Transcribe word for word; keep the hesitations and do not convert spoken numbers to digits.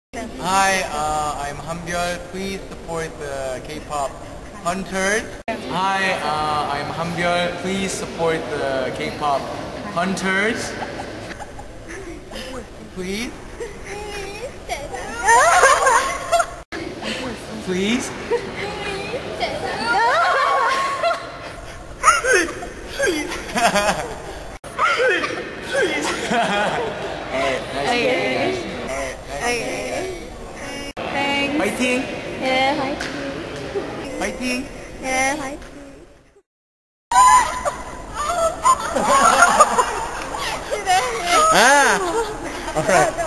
Hi, uh, I'm Byeol. Please support the K-pop Hunters. Hi, uh, I'm Byeol. Please support the K-pop Hunters. Please. Please. Please. Please. Alright, nice Okay. meeting you guys. Alright, nice Okay. Thanks. Fighting! Yeah, fighting. Fighting! Yeah, fighting. Ah! Alright.